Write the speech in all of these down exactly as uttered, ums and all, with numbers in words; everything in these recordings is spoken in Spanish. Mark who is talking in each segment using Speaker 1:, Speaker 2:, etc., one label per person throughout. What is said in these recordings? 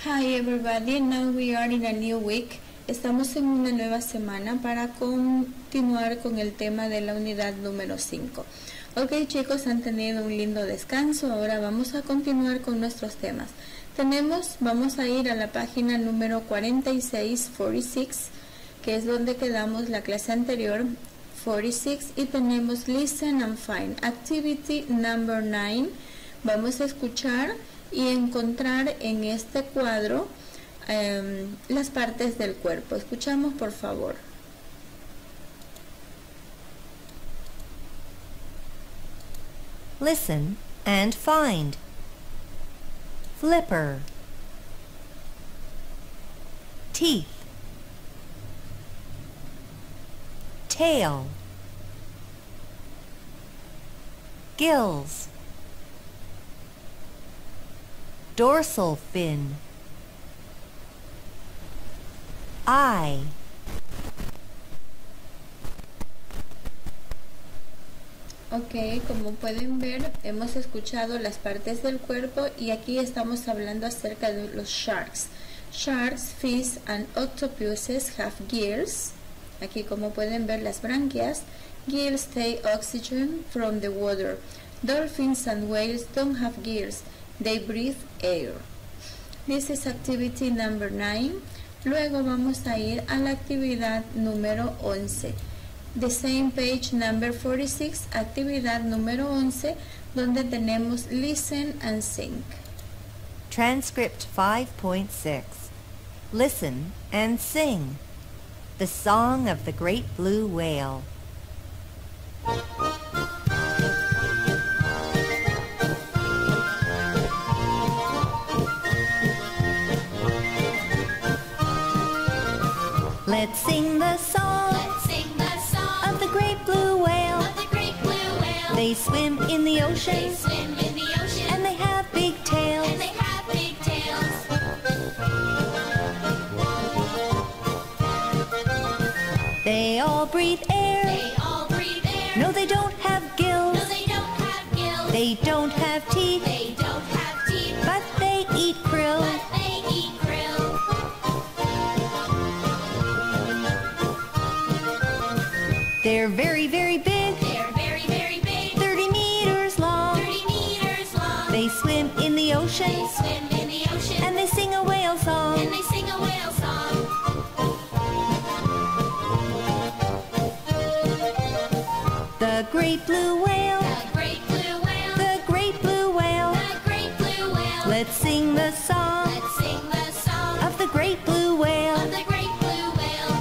Speaker 1: Hi everybody, now we are in a new week. Estamos en una nueva semana para continuar con el tema de la unidad número cinco. Ok chicos, han tenido un lindo descanso. Ahora vamos a continuar con nuestros temas. Tenemos, vamos a ir a la página número cuarenta y seis, cuarenta y seis, que es donde quedamos la clase anterior, cuarenta y seis, y tenemos Listen and Find, Activity number nine. Vamos a escuchar y encontrar en este cuadro eh, las partes del cuerpo. Escuchamos por favor.
Speaker 2: Listen and find. Flipper. Teeth. Tail. Gills. Dorsal fin. Eye.
Speaker 1: Ok, como pueden ver, hemos escuchado las partes del cuerpo y aquí estamos hablando acerca de los sharks. Sharks, fish and octopuses have gills. Aquí como pueden ver las branquias. Gills take oxygen from the water. Dolphins and whales don't have gills. They breathe air. This is activity number nine. Luego vamos a ir a la actividad número once. The same page number forty-six, actividad número once, donde tenemos listen and sing.
Speaker 2: Transcript five point six. Listen and sing. The song of the great blue whale. Let's sing the song.
Speaker 3: Let's sing the song
Speaker 2: of the great blue whale.
Speaker 3: of the great blue whale.
Speaker 2: They swim in the ocean.
Speaker 3: They swim in the ocean.
Speaker 2: And they have big tails.
Speaker 3: And they have big tails.
Speaker 2: They all breathe air.
Speaker 3: They all breathe air.
Speaker 2: No, they don't have gills.
Speaker 3: No, they don't have gills.
Speaker 2: They don't have teeth.
Speaker 3: They don't have teeth.
Speaker 2: But they eat krill.
Speaker 3: But they eat krill.
Speaker 2: They're very, very big.
Speaker 3: They're very, very big.
Speaker 2: thirty meters long.
Speaker 3: thirty meters long.
Speaker 2: They swim in the ocean.
Speaker 3: They swim in the ocean.
Speaker 2: And they sing a whale song.
Speaker 3: And they sing a whale song.
Speaker 2: The great blue whale.
Speaker 3: The great blue whale.
Speaker 2: The great blue whale.
Speaker 3: The great blue whale.
Speaker 2: Let's sing the song
Speaker 3: Let's sing the song
Speaker 2: of the great blue whale.
Speaker 3: of the great blue whale.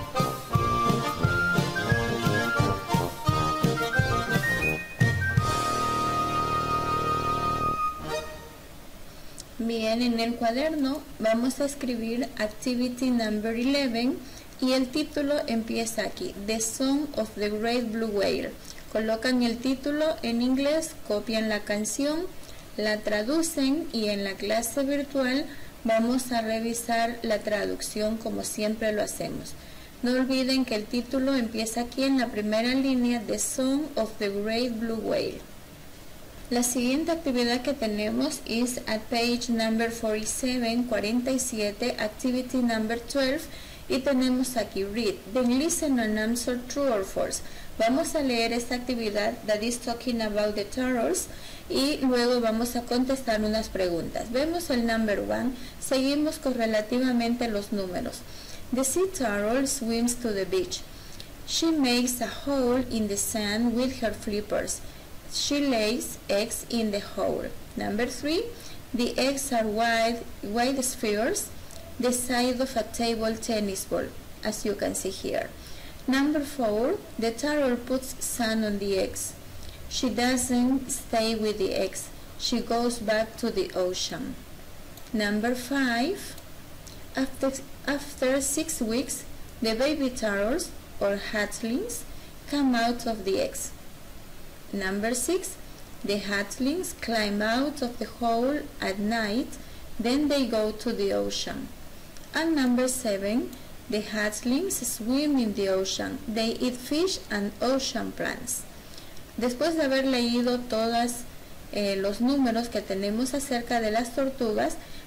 Speaker 1: Bien, en el cuaderno vamos a escribir activity number eleven y el título empieza aquí, The Song of the Great Blue Whale. Colocan el título en inglés, copian la canción, la traducen y en la clase virtual vamos a revisar la traducción como siempre lo hacemos. No olviden que el título empieza aquí en la primera línea, The Song of the Great Blue Whale. La siguiente actividad que tenemos es at page number forty-seven, cuarenta y siete, activity number twelve, y tenemos aquí read, then listen and answer true or false. Vamos a leer esta actividad that is talking about the turtles y luego vamos a contestar unas preguntas. Vemos el number one, seguimos correlativamente los números. The sea turtle swims to the beach. She makes a hole in the sand with her flippers. She lays eggs in the hole. Number three, the eggs are white, white spheres, the size of a table tennis ball, as you can see here. Number four, the turtle puts sand on the eggs. She doesn't stay with the eggs. She goes back to the ocean. Number five, after, after six weeks, the baby turtles, or hatchlings, come out of the eggs. Number six, the hatchlings climb out of the hole at night, then they go to the ocean. And number seven, the hatchlings swim in the ocean. They eat fish and ocean plants. Después de haber leído todos eh, los números que tenemos acerca de las tortugas,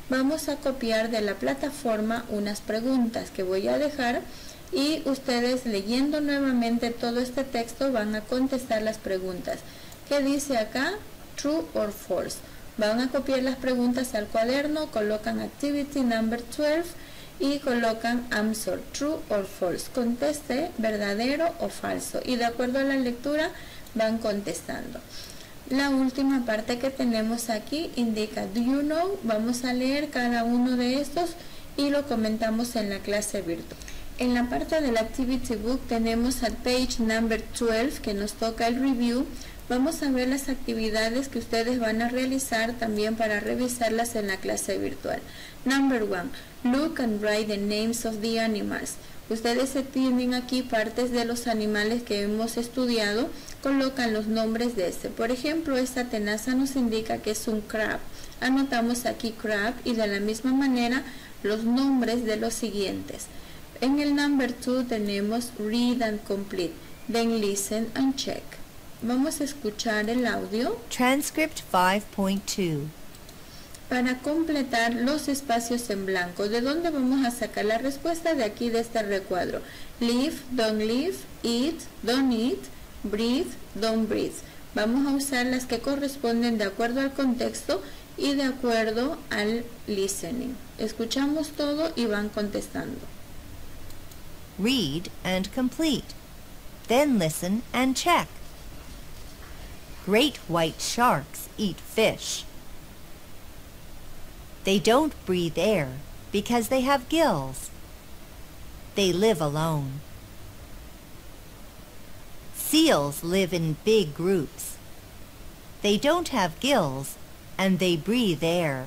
Speaker 1: vamos a copiar de la plataforma unas preguntas que voy a dejar y ustedes leyendo nuevamente todo este texto van a contestar las preguntas. ¿Qué dice acá? True or false. Van a copiar las preguntas al cuaderno, colocan activity number twelve y colocan answer, true or false. Conteste verdadero o falso y de acuerdo a la lectura van contestando. La última parte que tenemos aquí indica do you know. Vamos a leer cada uno de estos y lo comentamos en la clase virtual. En la parte del activity book tenemos al page number twelve que nos toca el review. Vamos a ver las actividades que ustedes van a realizar también para revisarlas en la clase virtual. Number one, look and write the names of the animals. Ustedes se tienen aquí partes de los animales que hemos estudiado, colocan los nombres de este. Por ejemplo, esta tenaza nos indica que es un crab. Anotamos aquí crab y de la misma manera los nombres de los siguientes. En el number two tenemos read and complete, then listen and check. Vamos a escuchar el audio.
Speaker 2: Transcript five point two.
Speaker 1: Para completar los espacios en blanco, ¿de dónde vamos a sacar la respuesta? De aquí, de este recuadro. Live, don't live, eat, don't eat, breathe, don't breathe. Vamos a usar las que corresponden de acuerdo al contexto y de acuerdo al listening. Escuchamos todo y van contestando.
Speaker 2: Read and complete. Then listen and check. Great white sharks eat fish. They don't breathe air because they have gills. They live alone. Seals live in big groups. They don't have gills and they breathe air.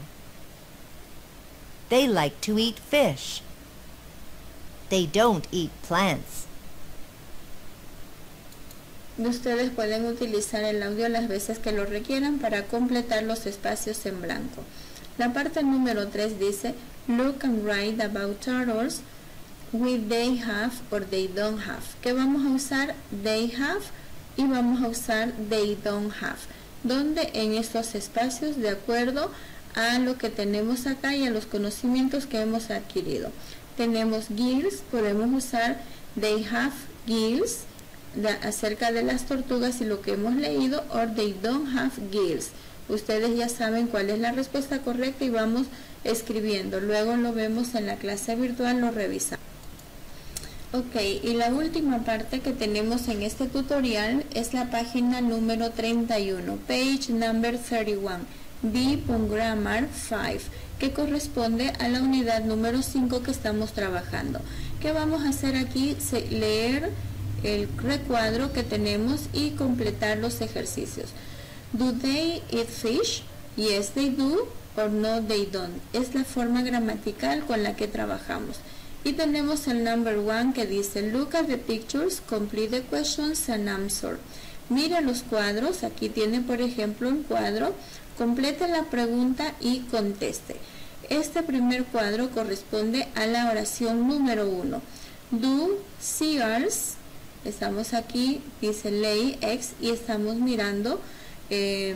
Speaker 2: They like to eat fish. They don't eat plants.
Speaker 1: Ustedes pueden utilizar el audio las veces que lo requieran para completar los espacios en blanco. La parte número tres dice, look and write about turtles with they have or they don't have. Que vamos a usar they have y vamos a usar they don't have. Donde en estos espacios de acuerdo a lo que tenemos acá y a los conocimientos que hemos adquirido. Tenemos gills, podemos usar they have gills de, acerca de las tortugas y lo que hemos leído, or they don't have gills. Ustedes ya saben cuál es la respuesta correcta y vamos escribiendo. Luego lo vemos en la clase virtual, lo revisamos. Ok, y la última parte que tenemos en este tutorial es la página número treinta y uno, page number thirty one, B.Grammar cinco, que corresponde a la unidad número cinco que estamos trabajando. ¿Qué vamos a hacer aquí? Leer el recuadro que tenemos y completar los ejercicios. Do they eat fish? Yes, they do, or no, they don't. Es la forma gramatical con la que trabajamos. Y tenemos el number one que dice, look at the pictures, complete the questions and answer. Mira los cuadros, aquí tiene por ejemplo un cuadro, complete la pregunta y conteste. Este primer cuadro corresponde a la oración número uno. Do seals, estamos aquí, dice lay eggs y estamos mirando Eh,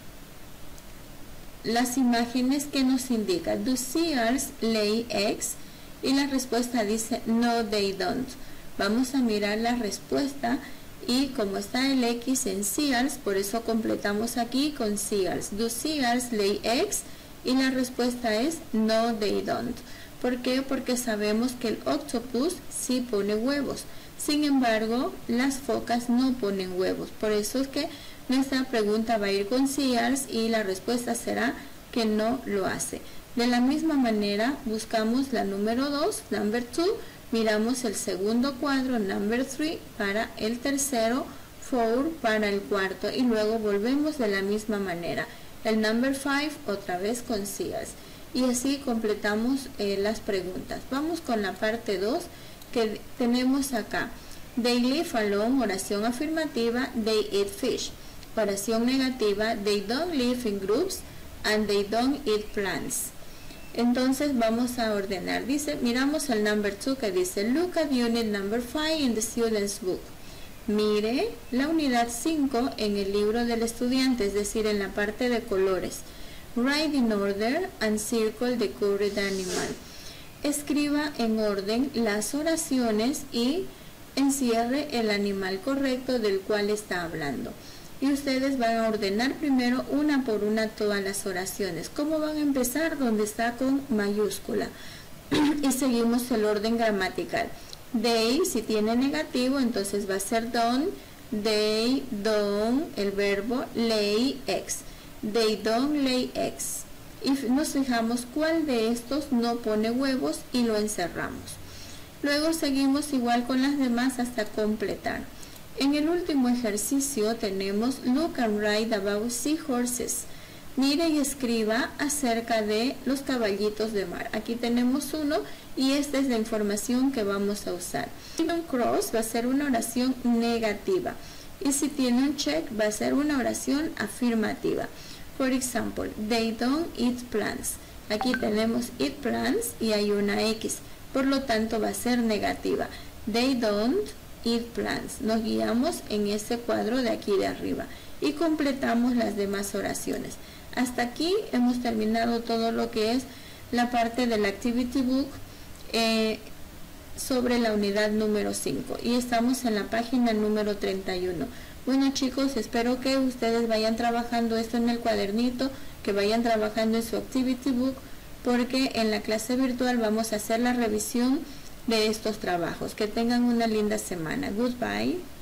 Speaker 1: las imágenes que nos indican do seals lay eggs y la respuesta dice no they don't. Vamos a mirar la respuesta y como está el X en seals, por eso completamos aquí con seals. Do seals lay eggs y la respuesta es no they don't. ¿Por qué? Porque sabemos que el octopus sí pone huevos, sin embargo las focas no ponen huevos, por eso es que nuestra pregunta va a ir con seals y la respuesta será que no lo hace. De la misma manera buscamos la número dos, number two, miramos el segundo cuadro, number three, para el tercero, four para el cuarto y luego volvemos de la misma manera. El number five otra vez con seals y así completamos eh, las preguntas. Vamos con la parte dos que tenemos acá. They live alone, oración afirmativa, they eat fish. Oración negativa, they don't live in groups and they don't eat plants. Entonces vamos a ordenar. Dice, miramos el number two que dice, look at unit number five in the student's book. Mire la unidad cinco en el libro del estudiante, es decir, en la parte de colores. Write in order and circle the correct animal. Escriba en orden las oraciones y encierre el animal correcto del cual está hablando. Y ustedes van a ordenar primero una por una todas las oraciones. ¿Cómo van a empezar? Donde está con mayúscula. Y seguimos el orden gramatical. They, si tiene negativo, entonces va a ser don't. They don't, el verbo lay eggs. They don't lay eggs. Y nos fijamos cuál de estos no pone huevos y lo encerramos. Luego seguimos igual con las demás hasta completar. En el último ejercicio tenemos look and write about seahorses. Mire y escriba acerca de los caballitos de mar. Aquí tenemos uno y esta es la información que vamos a usar. Si tiene un cross va a ser una oración negativa y si tiene un check va a ser una oración afirmativa. Por ejemplo, they don't eat plants. Aquí tenemos eat plants y hay una X, por lo tanto va a ser negativa. They don't eat plants. Nos guiamos en ese cuadro de aquí de arriba y completamos las demás oraciones. Hasta aquí hemos terminado todo lo que es la parte del Activity Book eh, sobre la unidad número cinco y estamos en la página número treinta y uno. Bueno chicos, espero que ustedes vayan trabajando esto en el cuadernito, que vayan trabajando en su Activity Book, porque en la clase virtual vamos a hacer la revisión de estos trabajos. Que tengan una linda semana. Goodbye.